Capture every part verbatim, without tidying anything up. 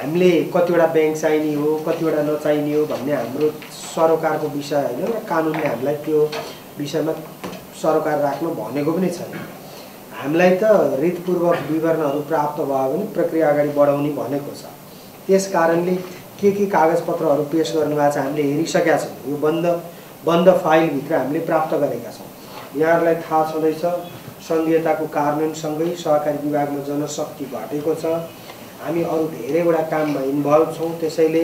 हामीले कतिवटा ब्याङ्क चाहिने हो कतिवटा नचाहिने हो भन्ने हाम्रो सरोकारको विषय होइन र कानुनले हामीलाई त्यो विषयमा सरोकार राख्नु भनेको पनि छैन। हामीलाई त रीतपूर्वक विवरणहरू प्राप्त भयो भने प्रक्रिया अगाडि बढाउने भनेको छ। त्यस कारणले के के कागजपत्रहरू पेश गर्नुभएको छ हामीले हेरिसकेका छौँ। यो बन्द बन्द फाइलभित्र हामीले प्राप्त गरेका छौँ। यहाँहरूलाई थाहा छँदैछ सङ्घीयताको कार्यान्वयनसँगै सहकारी विभागमा जनशक्ति घटेको छ। हामी अरू धेरैवटा काममा इन्भल्भ छौँ। त्यसैले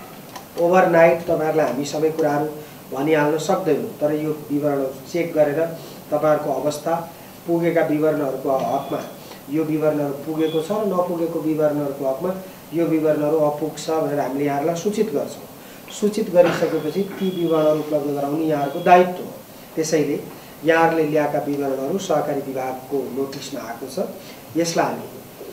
ओभरनाइट तपाईँहरूलाई हामी सबै कुराहरू भनिहाल्न सक्दैनौँ। तर यो विवरण चेक गरेर तपाईँहरूको अवस्था पुगेका विवरणहरूको हकमा यो विवरणहरू पुगेको छ र नपुगेको विवरणहरूको हकमा यो विवरणहरू अपुग्छ भनेर हामीले यहाँहरूलाई सूचित गर्छौँ। सूचित गरिसकेपछि ती विवरणहरू उपलब्ध गराउने यहाँहरूको दायित्व हो। त्यसैले यहाँहरूले ल्याएका विवरणहरू सहकारी विभागको नोटिसमा आएको छ। यसलाई हामी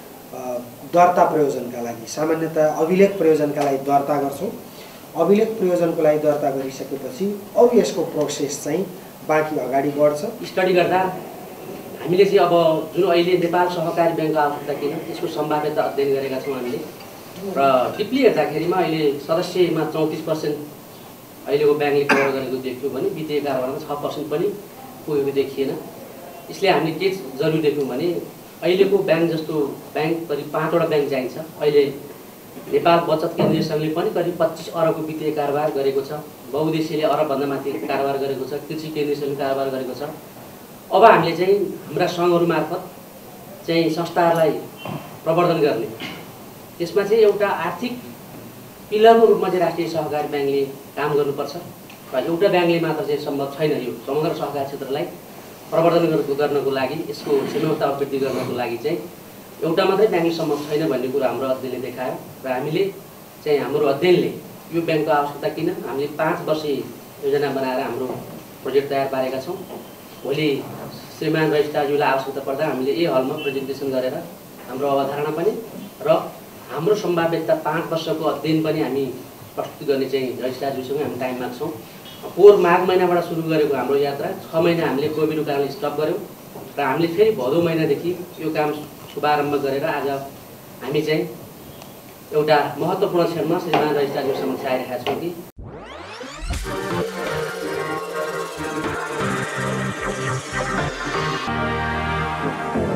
दर्ता प्रयोजनका लागि सामान्यतया अभिलेख प्रयोजनका लागि दर्ता गर्छौँ। अभिलेख प्रयोजनको लागि दर्ता गरिसकेपछि अरू यसको प्रोसेस चाहिँ बाँकी अगाडि बढ्छ। स्टडी गर्दा हामीले चाहिँ अब जुन अहिले नेपाल सहकारी ब्याङ्कको आवश्यकता किन त्यसको सम्भाव्यता अध्ययन गरेका छौँ हामीले र डिप्ली हेर्दाखेरिमा अहिले सदस्यमा चौतिस पर्सेन्ट अहिलेको ब्याङ्कले कभर गरेको देख्यौँ भने वित्तीय कारोबारमा छ पर्सेन्ट पनि पुगेको देखिएन। यसले हामीले के जरुरी देख्यौँ भने अहिलेको ब्याङ्क जस्तो ब्याङ्क करिब पाँचवटा ब्याङ्क चाहिन्छ। अहिले नेपाल बचत केन्द्रीय सङ्घले पनि करिब पच्चिस अरबको वित्तीय कारोबार गरेको छ। बहुउद्देश्यले अरबभन्दा माथि कारोबार गरेको छ। कृषि केन्द्रीय सङ्घले कारोबार गरेको छ। अब हामीले चाहिँ हाम्रा सङ्घहरू मार्फत चाहिँ संस्थाहरूलाई प्रवर्धन गर्ने त्यसमा चाहिँ एउटा आर्थिक पिलरको रूपमा चाहिँ राष्ट्रिय सहकारी ब्याङ्कले काम गर्नुपर्छ र एउटा ब्याङ्कले मात्र चाहिँ सम्भव छैन। यो समग्र सहकारी क्षेत्रलाई प्रवर्धन गर्नको लागि यसको क्षमता वृद्धि गर्नको लागि चाहिँ एउटा मात्रै ब्याङ्कले सम्भव छैन भन्ने कुरा हाम्रो अध्ययनले देखायो र हामीले चाहिँ हाम्रो अध्ययनले यो ब्याङ्कको आवश्यकता किन हामीले पाँच वर्षीय योजना बनाएर हाम्रो प्रोजेक्ट तयार पारेका छौँ। भोलि श्रीमान रजिस्ट्रारज्यूलाई आवश्यकता पर्दा हामीले यही हलमा प्रेजेन्टेसन गरेर हाम्रो अवधारणा पनि र हाम्रो सम्भाव्यता पाँच वर्षको अध्ययन पनि हामी प्रस्तुत गर्ने चाहिँ रजिस्ट्रारज्यूसँग हामी टाइम माग्छौँ। पोहोर माघ महिनाबाट सुरु गरेको हाम्रो यात्रा छ महिना हामीले कोभिडको कारणले स्टप गऱ्यौँ र हामीले फेरि भदौ महिनादेखि यो काम शुभारम्भ गरेर आज हामी चाहिँ एउटा महत्त्वपूर्ण क्षणमा श्रीमान रजिस्ट्रारज्यू समक्ष आइरहेका छौँ कि Thank you.